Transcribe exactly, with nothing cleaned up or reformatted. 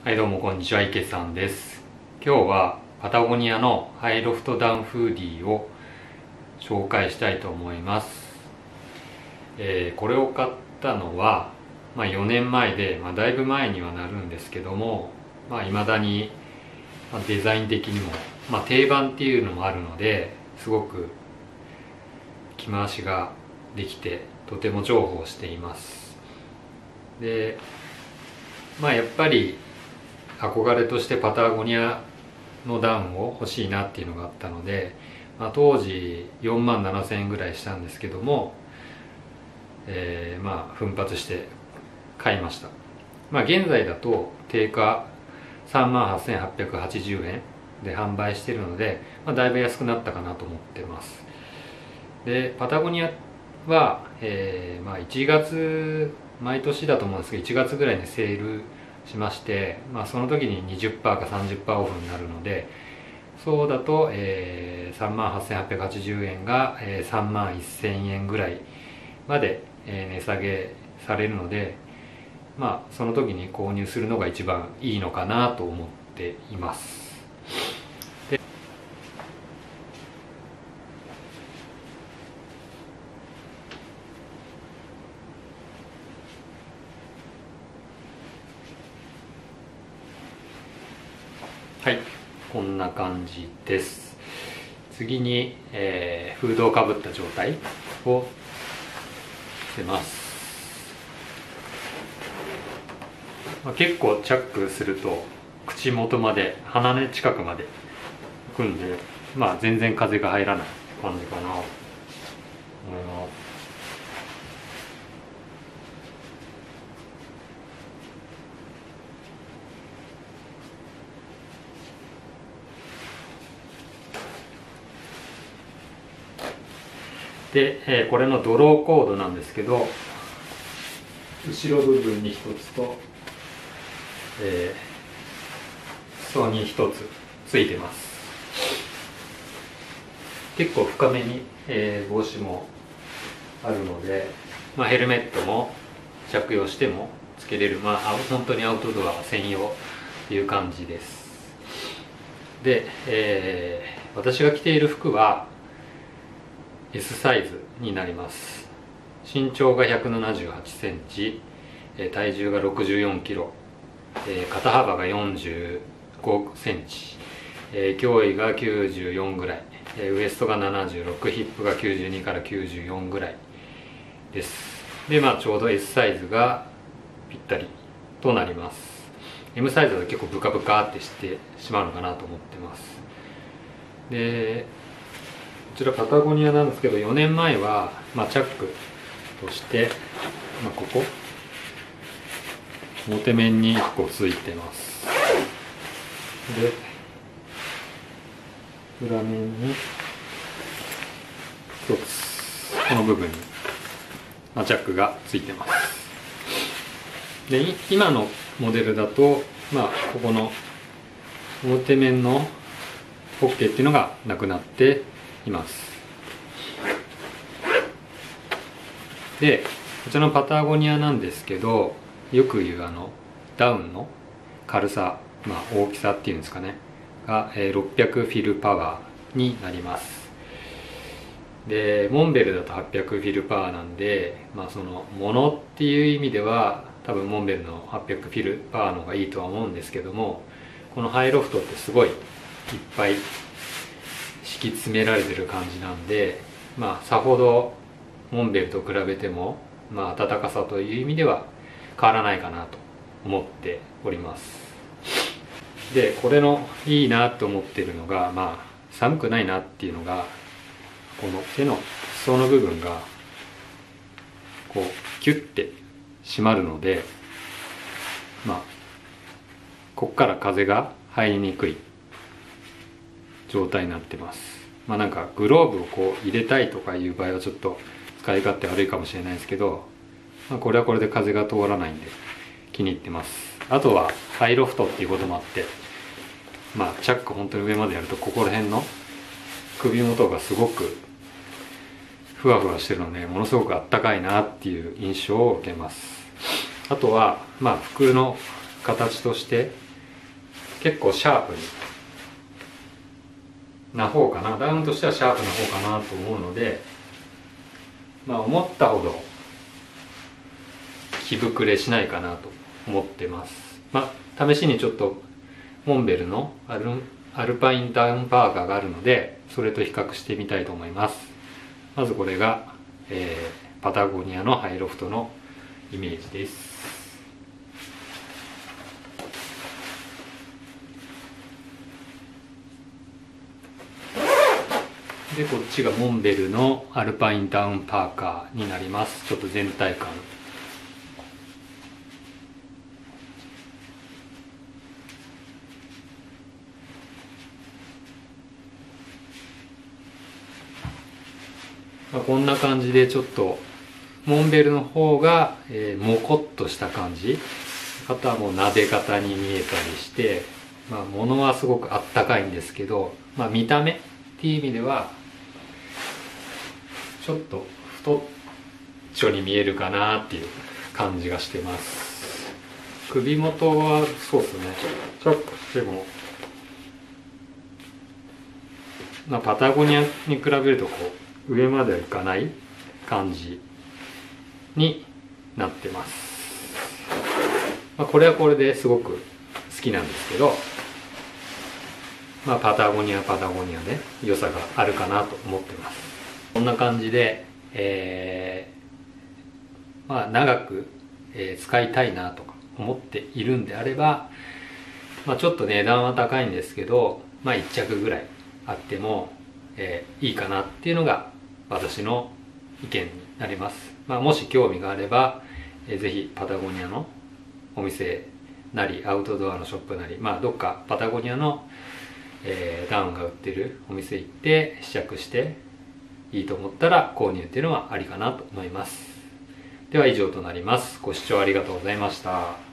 はい、どうもこんにちは、池さんです。今日はパタゴニアのハイロフトダウンフーディーを紹介したいと思います。えーこれを買ったのは、まあ、よねんまえで、まあ、だいぶ前にはなるんですけども、まあ、未だにまあデザイン的にも、まあ、定番っていうのもあるのですごく着回しができてとても重宝しています。で、まあやっぱり憧れとしてパタゴニアのダウンを欲しいなっていうのがあったので、まあ、当時よんまんななせんえんぐらいしたんですけども、えー、まあ奮発して買いました。まあ現在だと定価さんまんはっせんはっぴゃくはちじゅうえんで販売しているので、まあ、だいぶ安くなったかなと思ってます。でパタゴニアは、えーまあ、いちがつ毎年だと思うんですけどいちがつぐらいにセールしまして、まあ、その時に にじゅっパーセント か さんじゅっパーセント オフになるので、そうだと、えー、さんまんはっせんはっぴゃくはちじゅうえんが、えー、さんまんせんえんぐらいまで、えー、値下げされるので、まあその時に購入するのが一番いいのかなと思っています。ではい、こんな感じです。次に、えーフードをかぶった状態をしてます。まあ、結構チャックすると口元まで鼻根近くまで行くんで、まあ全然風が入らない感じかなと思います。で、えーこれのドローコードなんですけど、後ろ部分に一つと、えー、裾に一つついてます。結構深めに、えー帽子もあるので、まあ、ヘルメットも着用してもつけれる、まあ、本当にアウトドア専用っていう感じです。で、えー私が着ている服は エス サイズになります。身長がひゃくななじゅうはちセンチ、体重がろくじゅうよんキロ、肩幅がよんじゅうごセンチ、胸囲がきゅうじゅうよんぐらい、ウエストがななじゅうろく、ヒップがきゅうじゅうにからきゅうじゅうよんぐらいです。で、まあちょうど エス サイズがぴったりとなります。 エム サイズだと結構ブカブカってしてしまうのかなと思ってます。でこちらパタゴニアなんですけど、よねんまえは、まあ、チャックとして、まあ、ここ表面にいっこついてます。で裏面にひとつこの部分に、まあ、チャックがついてます。で今のモデルだと、まあ、ここの表面のポッケっていうのがなくなっています。でこちらのパタゴニアなんですけど、よく言うあのダウンの軽さ、まあ、大きさっていうんですかねが、えー、ろっぴゃくフィルパワーになります。でモンベルだとはっぴゃくフィルパワーなんで、まあ、そのものっていう意味では多分モンベルのはっぴゃくフィルパワーの方がいいとは思うんですけども、このハイロフトってすごいいっぱい敷き詰められてる感じなんで、まあさほどモンベルと比べても、まあ、暖かさという意味では変わらないかなと思っております。でこれのいいなと思ってるのが、まあ寒くないなっていうのが、この手の裾の部分がこうキュッて締まるので、まあここから風が入りにくい状態になってます。まあなんかグローブをこう入れたいとかいう場合はちょっと使い勝手悪いかもしれないですけど、まあ、これはこれで風が通らないんで気に入ってます。あとはハイロフトっていうこともあって、まあチャック本当に上までやるとここら辺の首元がすごくふわふわしてるので、ものすごくあったかいなっていう印象を受けます。あとはまあ服の形として結構シャープにな方かな、ダウンとしてはシャープな方かなと思うので、まあ思ったほど着膨れしないかなと思ってます。まあ試しにちょっとモンベルのアルアルパインダウンパーカーがあるので、それと比較してみたいと思います。まずこれが、えー、パタゴニアのハイロフトのイメージです。でこっちがモンベルのアルパインダウンパーカーになります。ちょっと全体感、まあ、こんな感じでちょっとモンベルの方が、えー、モコっとした感じ、肩もなで肩に見えたりして、まあ、物はすごくあったかいんですけど、まあ、見た目っていう意味ではちょっと太っちょに見えるかなっていう感じがしてます。首元はそうですね、ちょっとでも、まあ、パタゴニアに比べるとこう上まではいかない感じになってます。まあ、これはこれですごく好きなんですけど、まあ、パタゴニアパタゴニアで良さがあるかなと思ってます。こんな感じで、えー、まあ長く、えー、使いたいなとか思っているんであれば、まあ、ちょっと値段は高いんですけど、まあ、いっ着ぐらいあっても、えー、いいかなっていうのが私の意見になります。まあ、もし興味があれば、えー、ぜひパタゴニアのお店なりアウトドアのショップなり、まあ、どっかパタゴニアの、えー、ダウンが売ってるお店行って試着していいと思ったら購入っていうのはありかなと思います。では以上となります。ご視聴ありがとうございました。